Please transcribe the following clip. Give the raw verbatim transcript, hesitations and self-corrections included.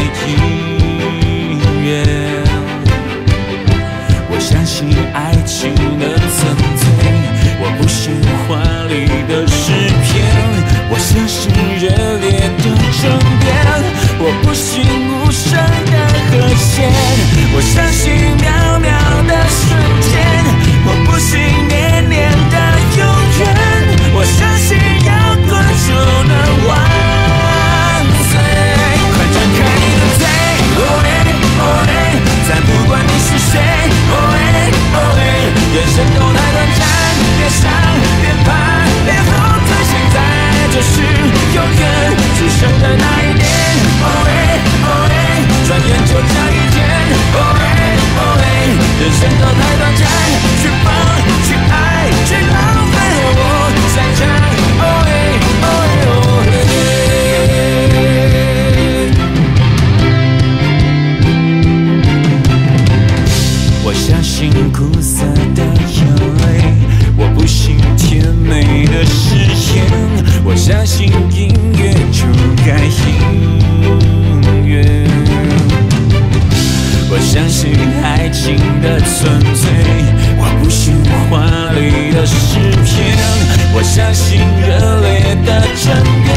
姻缘。我相信爱情的存在，我不信华丽的诗篇，我相信热烈的争辩，我不信无声的和弦，我相信渺渺的瞬间，我不信年年的永远，我相信摇滚就能万岁。快张开你的嘴，哦耶哦耶，再不管你是谁，哦耶哦耶，人生都太短暂，别想别怕别后退，现在就是永远，只剩的那一年，哦耶哦耶，转眼就这一天，哦耶哦耶，人生都太短暂，去放去爱去浪费，我在这，哦耶哦耶哦耶。我相信苦涩的眼泪，我不信甜美的誓言，我相信音乐就该音乐，我相信爱情的纯粹，我不信华丽的诗篇，我相信热烈的争辩。